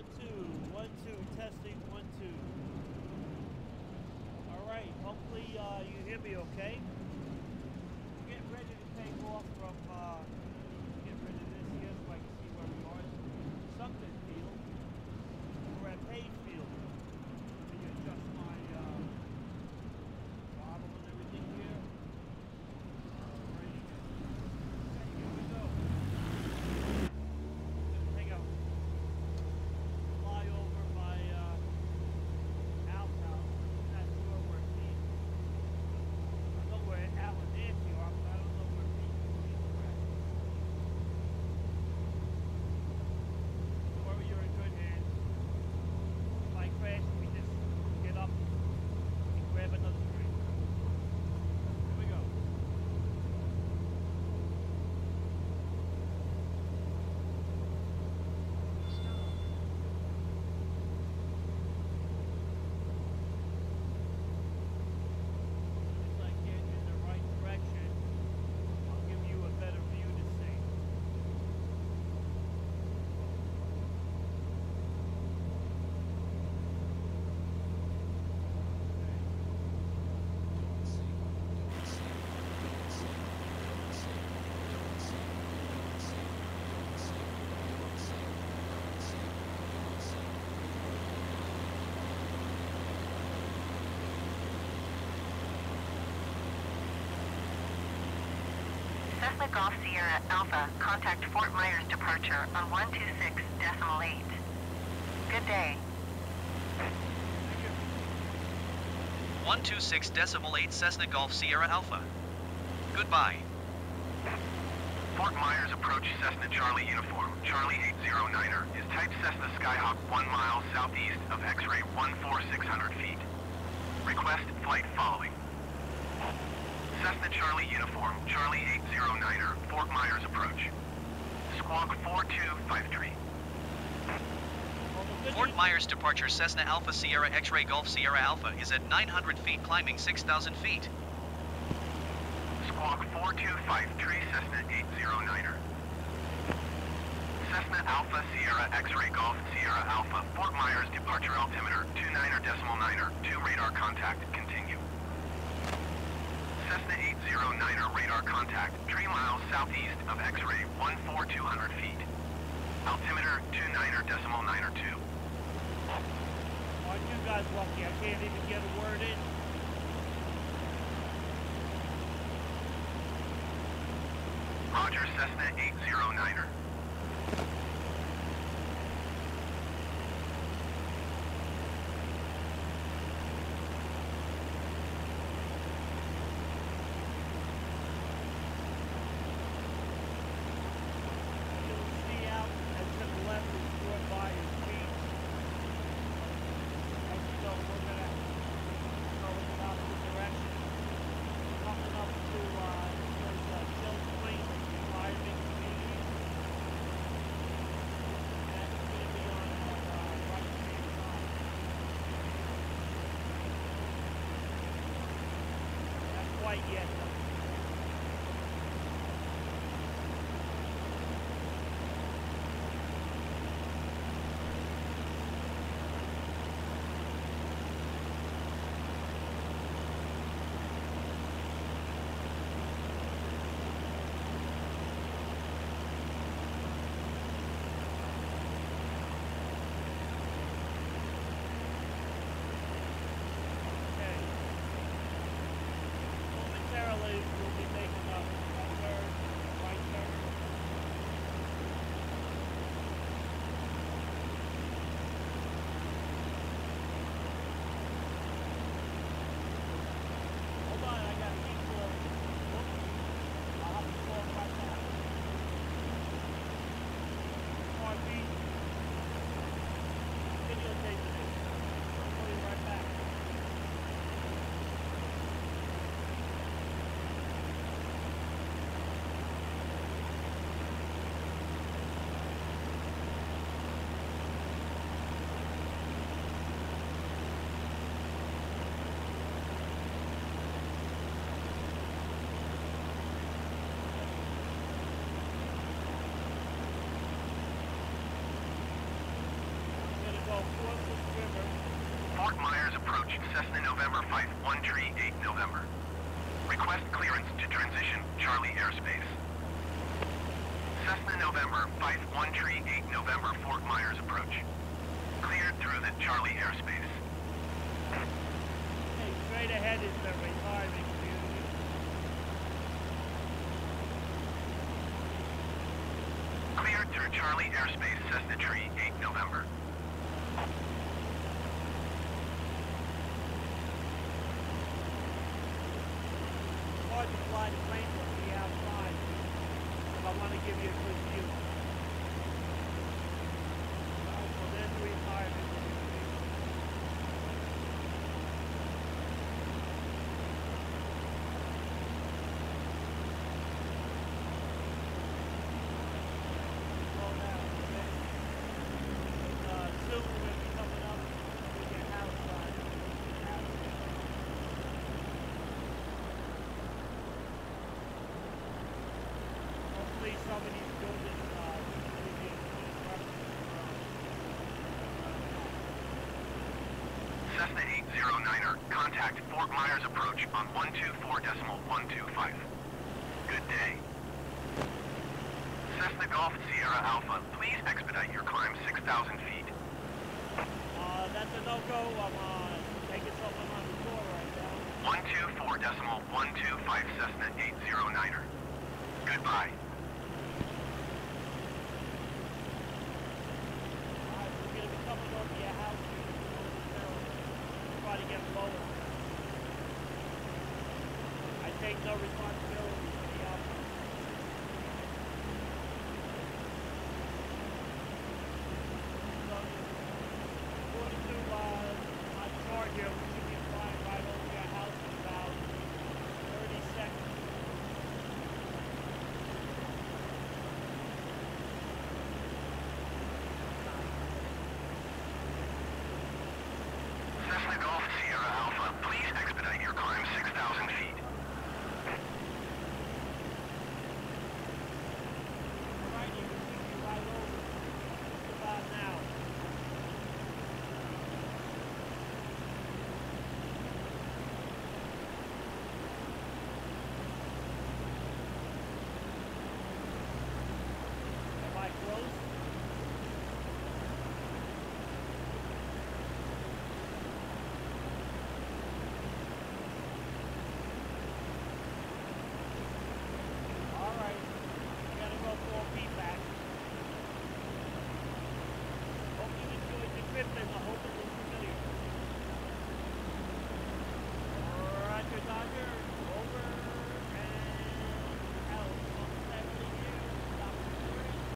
1 2 1 2 testing 1 2. All right. Hopefully you hear me okay. We're getting ready to take off from. Get rid of this here so I can see where we are. Sumter Field. We're at Page Field. Let me adjust my model and everything here. Alrighty. Okay, here we go. Gonna take a fly over by Al's house. I'm not sure where Pete. I know where Al and Nancy are, but I don't know where Pete are at. Don't worry, you're in good hands. If I crash, we just get up and grab another drink. Here we go. Seems like getting in the right direction. I'll give you a better view to see. Cessna Golf Sierra Alpha, contact Fort Myers departure on 126.8. Good day. 126.8 Cessna Golf Sierra Alpha. Goodbye. Fort Myers approach Cessna Charlie uniform, Charlie 809er, is type Cessna Skyhawk 1 mile southeast of X-ray 14600 feet. Request flight following. Cessna Charlie uniform, Charlie 809er, Fort Myers approach. Squawk 4253. Fort Myers departure Cessna Alpha Sierra X-ray Golf Sierra Alpha is at 900 feet climbing 6,000 feet. Squawk 4253, Cessna 809er. Cessna Alpha Sierra X-ray Golf Sierra Alpha, Fort Myers departure altimeter 29er, 2 radar contact, continue. Cessna 809er radar contact, 3 miles southeast of X-ray 14200 feet. Altimeter 29er, 2. Aren't you guys lucky? I can't even get a word in. Roger, Cessna 809er. You'll see out and to the left is Fort Myers Beach. As you know, we're gonna go in the opposite direction. Coming up to Shell Point Retirement Community. And it's gonna be on our right-hand side. Not quite yet, though. Okay. Momentarily Fort Myers approach Cessna November 5, 1 tree 8 November. Request clearance to transition Charlie airspace. Cessna November 5, 1 tree 8 November Fort Myers approach. Cleared through the Charlie airspace. Hey, straight ahead is the retirement community. Cleared through Charlie airspace Cessna tree 8 November. Hard to fly the plane from the outside if I want to give you a good view. So there's the retirement community. Slow down, okay? Soon we'll be coming up with your house side. Hopefully some of these buildings will be Cessna 809er, contact Fort Myers approach on 124.125. Good day. Cessna Golf Sierra Alpha, please expedite your climb 6,000 feet. that's a no-go. I'm taking something on the floor right now. 124.125 Cessna 809er. Goodbye.